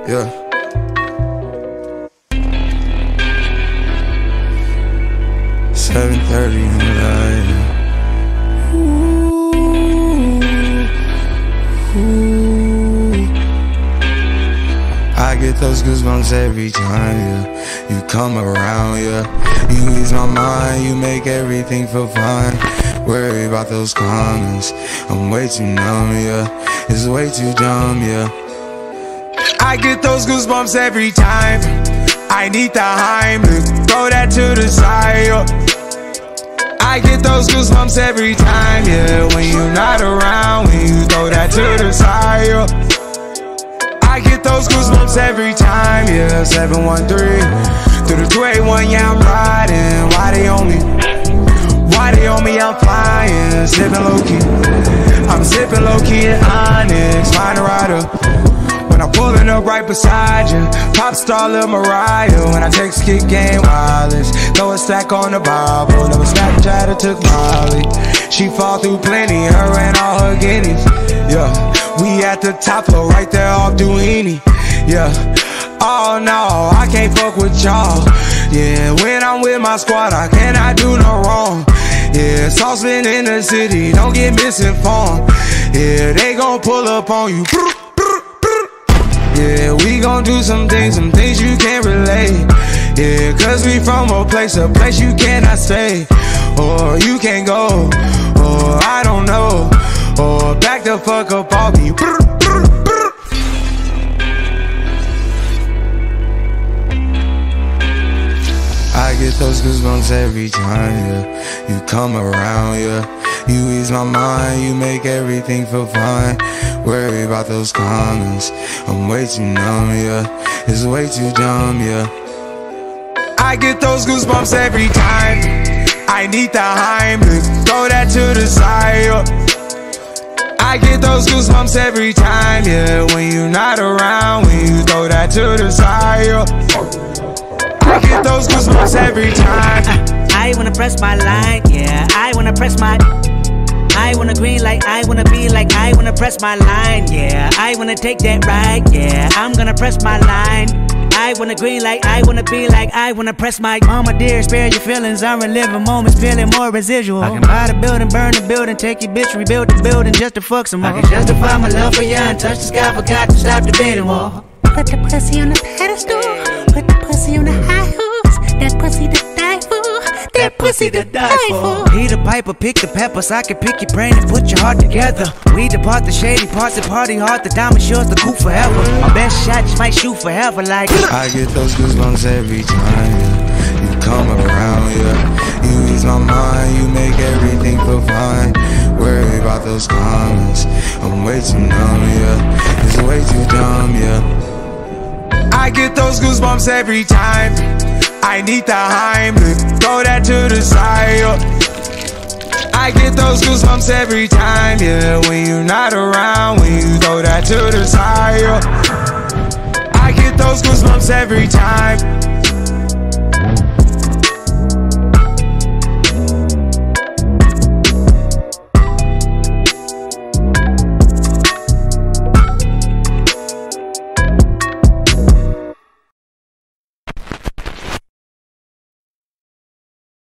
Yeah. $7:30 in the night. I get those goosebumps every time, yeah. You come around, yeah. You ease my mind, you make everything feel fine. Worry about those comments, I'm way too numb, yeah. It's way too dumb, yeah. I get those goosebumps every time. I need the Heimlich, throw that to the side, yeah. I get those goosebumps every time, yeah. When you're not around, when you throw that to the side, yeah. I get those goosebumps every time, yeah. 713 through the 281, yeah, I'm riding. Why they on me? Why they on me? I'm flying, sipping low key. I'm sipping low key at Onyx, find a rider. When I'm pulling up right beside you, pop star Lil Mariah. When I text kick game wireless, throw a stack on the Bible. Never Snapchat or took Molly. She fall through plenty, her and all her guineas. Yeah, we at the top floor, right there off Duini. Yeah, oh no, I can't fuck with y'all. Yeah, when I'm with my squad, I cannot do no wrong. Yeah, saucepan in the city, don't get misinformed. Yeah, they gon' pull up on you. Yeah, we gon' do some things you can't relate. Yeah, cause we from a place you cannot stay. Or you can't go, or I don't know. Or back the fuck up off me. I get those goosebumps every time, yeah. You come around, yeah. You ease my mind, you make everything feel fine. Worry about those comments, I'm way too numb, yeah. It's way too dumb, yeah. I get those goosebumps every time. I need the Heimlich, throw that to the side, yeah. I get those goosebumps every time, yeah. When you're not around, when you throw that to the side, yeah. I get those goosebumps every time. I wanna press my line, yeah. I wanna press my. I wanna green like I wanna be like I wanna press my line, yeah. I wanna take that ride, yeah. I'm gonna press my line. I wanna green like I wanna be like I wanna press my. Mama dear, spare your feelings. I'm reliving moments, feeling more residual. I can buy the building, burn the building, take your bitch, rebuild the building just to fuck some more. I can justify my love for you and touch the sky, forgot to stop the debating wall. Put the pussy on the pedestal, put the pussy on the high horse. That pussy to die for, that pussy to die for. He the piper, pick the peppers. I can pick your brain and put your heart together. We depart the shady parts and party hard. The diamond shows the coup forever. My best shot just might shoot forever like. I get those goosebumps every time, yeah. You come around, yeah. You ease my mind, you make everything feel fine. Worry about those comments, I'm way too numb, yeah. It's way too dumb, yeah. I get those goosebumps every time. I need the Heimlich, throw that to the side, yeah. I get those goosebumps every time, yeah. When you're not around, when you throw that to the side, yeah. I get those goosebumps every time.